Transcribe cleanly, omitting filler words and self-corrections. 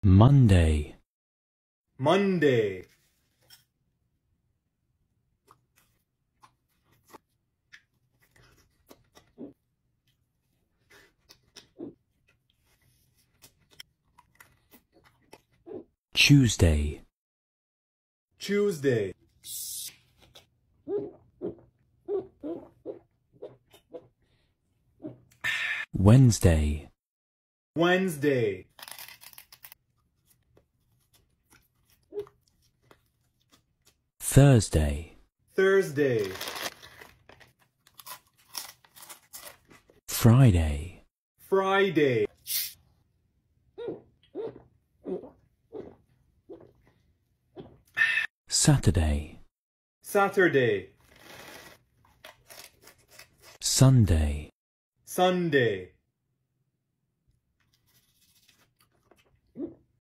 Monday, Monday, Tuesday, Tuesday, Wednesday, Wednesday, Thursday, Thursday, Friday, Friday, Saturday, Saturday, Sunday, Sunday,